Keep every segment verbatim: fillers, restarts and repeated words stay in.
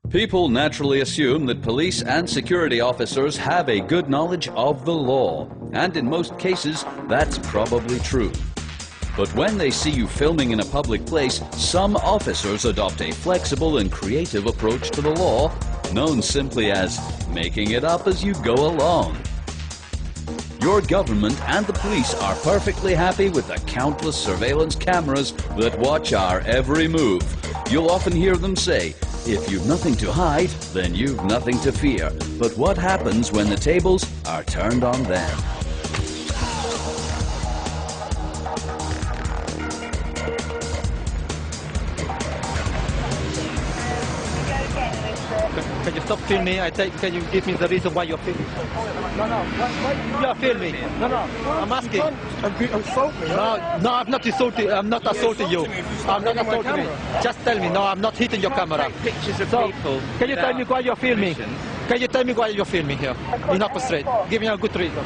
People naturally assume that police and security officers have a good knowledge of the law, and in most cases, that's probably true. But when they see you filming in a public place, some officers adopt a flexible and creative approach to the law, known simply as making it up as you go along. Your government and the police are perfectly happy with the countless surveillance cameras that watch our every move. You'll often hear them say, if you've nothing to hide, then you've nothing to fear. But what happens when the tables are turned on them? Can you stop filming? I take, can you give me the reason why you're filming? No, no, why, you're filming. No, no, I'm asking. You assault me. No, no, I'm not insulting. I'm not assaulting you. I'm not assaulting you. Just tell me. No, I'm not hitting your camera. Pictures of so, people. Can you tell me why you're filming? Can you tell me why you're filming here in Upper Street? Give me a good reason.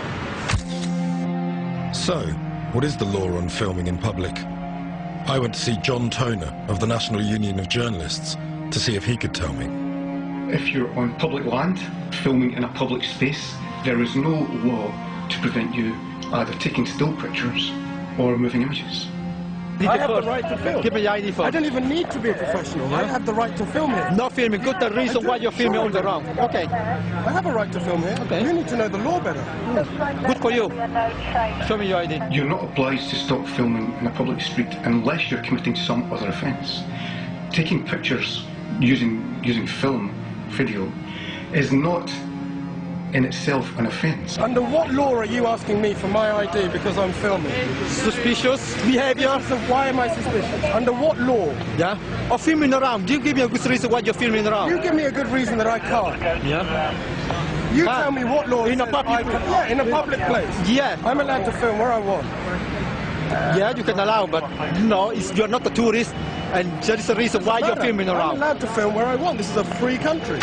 So, what is the law on filming in public? I went to see John Toner of the National Union of Journalists to see if he could tell me. If you're on public land, filming in a public space, there is no law to prevent you either taking still pictures or moving images. I have the right to film. Give me your I D first. I don't even need to be a professional. Yeah. I have the right to film here. No filming. Good the reason why you're filming all around. Okay. I have a right to film here. Okay. You need to know the law better. Mm. Good for you. Show me your I D. You're not obliged to stop filming in a public street unless you're committing some other offence. Taking pictures using using film, video, is not in itself an offence. Under what law are you asking me for my I D because I'm filming? Suspicious behaviour. So why am I suspicious? Under what law? Yeah. Or filming around. Do you give me a good reason why you're filming around? You give me a good reason that I can't. Yeah. You ah, tell me what law. In a public place. Yeah, in a public place. Yeah. I'm allowed to film where I want. Yeah, you can allow, but no, it's, you're not a tourist, and there is a reason why you're filming around. I'm allowed to film where I want. This is a free country.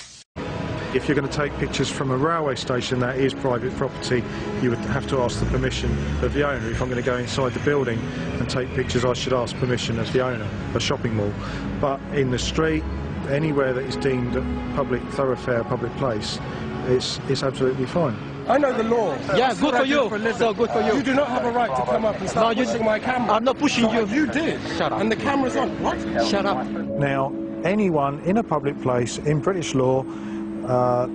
If you're going to take pictures from a railway station that is private property, you would have to ask the permission of the owner. If I'm going to go inside the building and take pictures, I should ask permission of the owner, a shopping mall. But in the street, anywhere that is deemed a public thoroughfare, public place, it's, it's absolutely fine. I know the law. Yeah, good for you. For so good for you. You do not have a right to come up and start no, pushing my camera. I'm not pushing so you. You did. Shut up. And the camera's on. What? Shut up. Now, anyone in a public place, in British law, uh,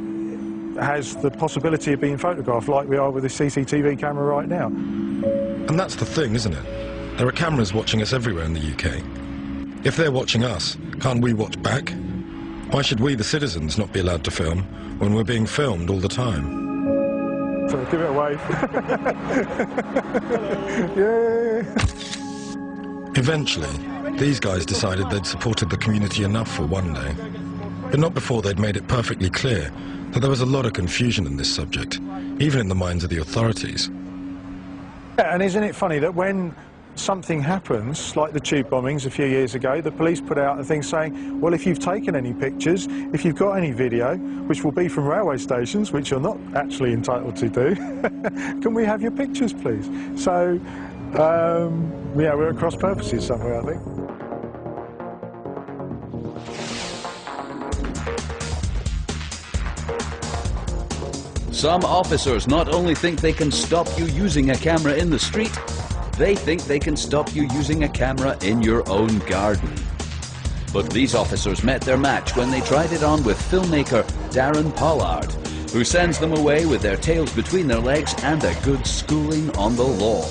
has the possibility of being photographed like we are with a C C T V camera right now. And that's the thing, isn't it? There are cameras watching us everywhere in the U K. If they're watching us, can't we watch back? Why should we, the citizens, not be allowed to film when we're being filmed all the time? So give it a wave. Yeah. Eventually, these guys decided they'd supported the community enough for one day, but not before they'd made it perfectly clear that there was a lot of confusion in this subject, even in the minds of the authorities. Yeah, and isn't it funny that when something happens, like the tube bombings a few years ago, the police put out a thing saying, well, if you've taken any pictures, if you've got any video, which will be from railway stations, which you're not actually entitled to do, can we have your pictures, please? So, um, yeah, we're at cross purposes somewhere, I think. Some officers not only think they can stop you using a camera in the street, they think they can stop you using a camera in your own garden. But these officers met their match when they tried it on with filmmaker Darren Pollard, who sends them away with their tails between their legs and a good schooling on the law.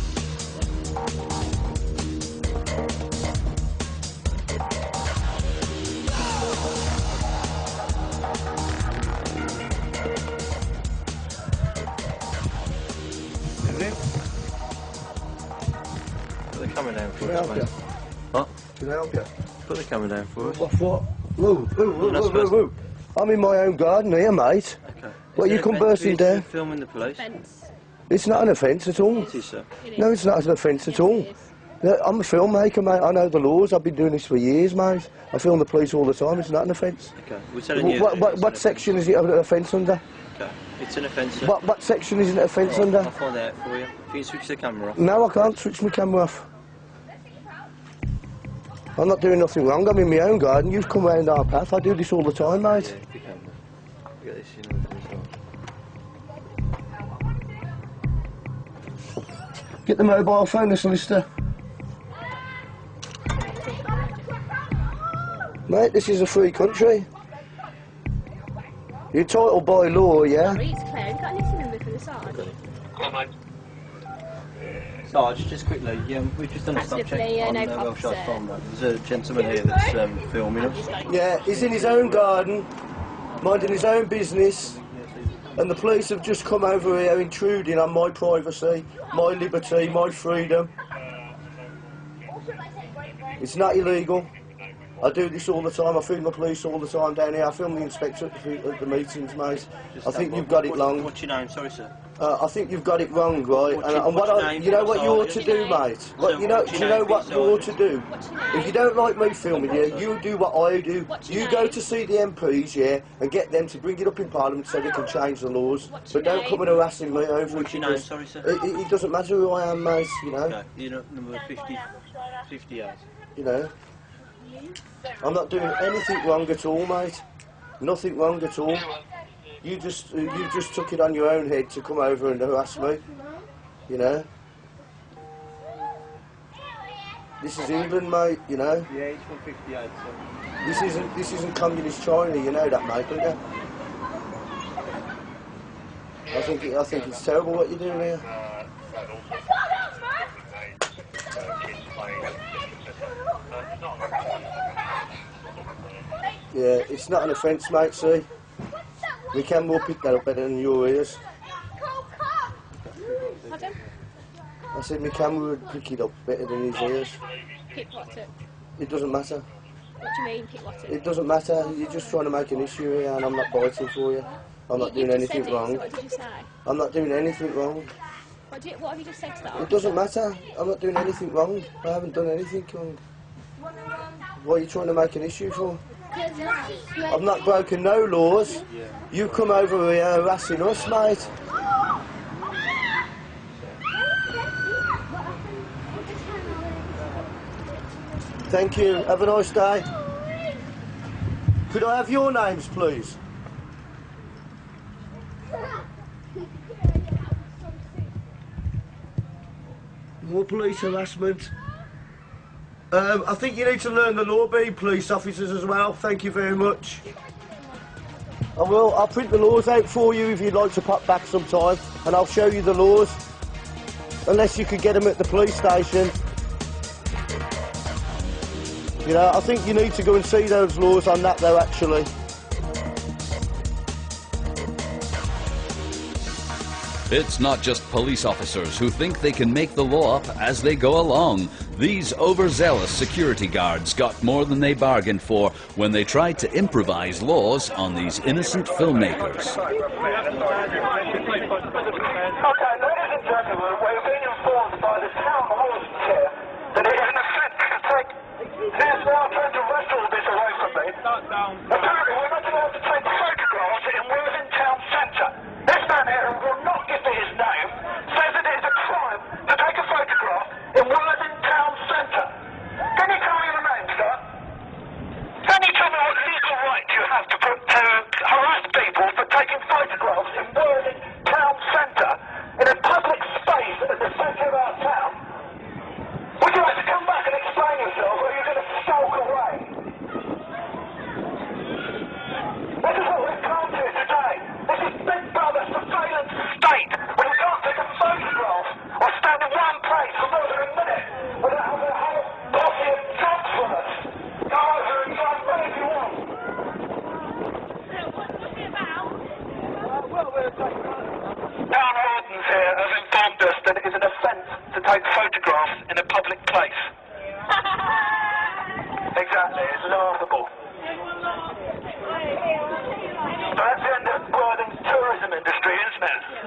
Put the camera down for us, mate. What? Can I help you? Put the camera down for us. What? What? Whoa, whoa, whoa, whoa, whoa, whoa. I'm in my own garden here, mate. Okay. What, you come bursting down? Filming the police? It's not an offence at all. It is, sir. No, it's not an offence at all. I'm a filmmaker, mate. I know the laws. I've been doing this for years, mate. I film the police all the time. It's not an offence. Okay. We're telling you. What, what, what section is it an offence under? Okay. It's an offence, sir. What, what section is it an offence Right, under? I'll find out for you. If you can switch the camera off. No, I can't switch my camera off. I'm not doing nothing wrong. I'm in my own garden. You've come round our path. I do this all the time, mate. Yeah, if you can. Get this in and everything as well. Get the mobile phone, the solicitor. Mate, this is a free country. You're entitled by law, yeah? It's clear. You've got a little number for the side. Sarge, just quickly, yeah, we've just done a stop check Absolutely, yeah, on no uh, problem, Wellshire sir. Farmland. There's a gentleman here that's um, filming us. Yeah, he's in his own garden, minding his own business, and the police have just come over here intruding on my privacy, my liberty, my freedom. It's not illegal. I do this all the time. I film the police all the time down here. I film the inspector at the, at the meetings, mate. Just I think have you've one. got it What- wong. What's your name? Sorry, sir. Uh, I think you've got it wrong, right? What's And, your- and what what's your I, name, you know what you Sergeant? ought to do, mate? What Sir, you know? what's Do your you know name, what please, you ought to Sergeant? do? What's your name? If you don't like me filming you, you do what I do. What's your You go name? to see the M Ps, yeah, and get them to bring it up in Parliament so they can change the laws. What's But your don't name? come and harassing me over What's it. your name? because Sorry, sir. It, it, it doesn't matter who I am, mate. You know. Okay, you're not number fifty, fifty-eight. You know. I'm not doing anything wrong at all, mate. Nothing wrong at all. You just uh, you just took it on your own head to come over and harass me. You know. This is England, mate. You know. Yeah, it's from fifty-eight, so. This isn't this isn't communist China. You know that, mate, don't you? I think it, I think it's terrible what you're doing here. Yeah, it's not an offence, mate, see? We can will pick that up better than your ears. Pardon? I said my camera would pick it up better than his ears. Pick what up? It doesn't matter. What do you mean, pick what up? It doesn't matter. You're just trying to make an issue here and I'm not biting for you. I'm not You- doing you just anything said it, so wrong. what did you say? I'm not doing anything wrong. What, do you, what have you just said to that? It doesn't matter. I'm not doing anything wrong. I haven't done anything wrong. What are you trying to make an issue for? I've not broken no laws. You come over here harassing us, mate. Thank you. Have a nice day. Could I have your names, please? More police harassment. Um, I think you need to learn the law, be police officers as well. Thank you very much. I will. I'll print the laws out for you if you'd like to pop back sometime, and I'll show you the laws. Unless you could get them at the police station. You know, I think you need to go and see those laws on that, though, actually. It's not just police officers who think they can make the law up as they go along. These overzealous security guards got more than they bargained for when they tried to improvise laws on these innocent filmmakers. Okay, ladies and gentlemen, we've been informed by the town hall chair that it is an offence to take... Here's now trying to wrestle this away from me. Apparently, we're not allowed to take photographs in Worthing Town Centre. This man here, who will not give me his name, says that it is a crime to take a photograph in Worthing Town Centre. Can you tell me your name, sir? Can you tell me what legal right you have to, put, to harass people for taking photographs in Worthing Town Centre in a public space at the centre of our town? Would you like to come back and explain yourself, or are you going to skulk away? This is what we've come to today. This is Big Brother surveillance state, when you can't take a photograph or stand in one place for more than a minute without having a whole posse of cops from us. Go over and try and play if you want. Town wardens here have informed us that it is an offence to take photographs in a public place. Exactly, it's laughable. So that's the end of Worthing's tourism industry, isn't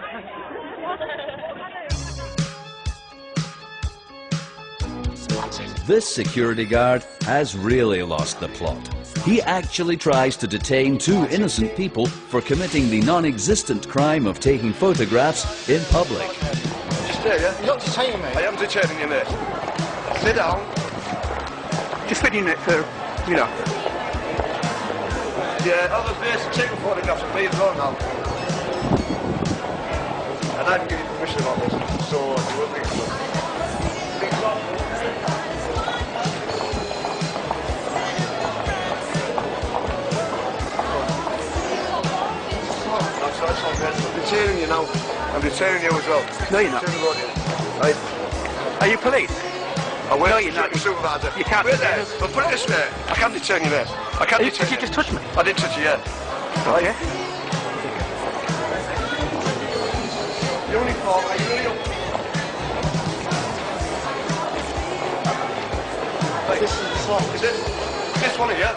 it? This security guard has really lost the plot. He actually tries to detain two innocent people for committing the non-existent crime of taking photographs in public. Just there, yeah? You're not detaining me. I am detaining you, mate. Sit down. Just filming it for, you know. Yeah, other base taking photographs of me as well now. And I didn't give you permission about this, so you won't think so. That's, that's not bad. I'm detaining you now. I'm detaining you as well. No, you're not. Right. Are you police? I will. No, you're not. Supervisor. You can't Wait detain there. us. But put it this way. I can't detain you, mate. I can't You, detain you you. just touched me. I didn't touch you yet. Okay. Uniform, are you real? Right. This is the song. Is this? This one here?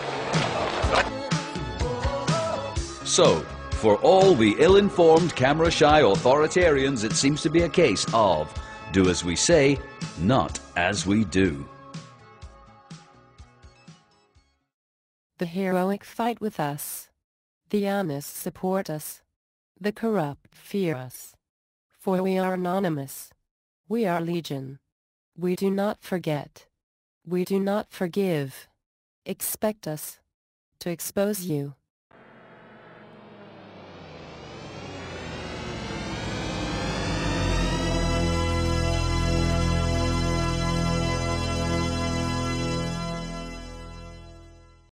Right. So, for all the ill-informed, camera-shy authoritarians, it seems to be a case of do as we say, not as we do. The heroic fight with us. The honest support us. The corrupt fear us. For we are anonymous. We are legion. We do not forget. We do not forgive. Expect us to expose you.